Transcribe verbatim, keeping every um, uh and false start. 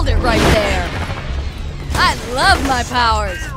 Nailed it right there! I love my powers!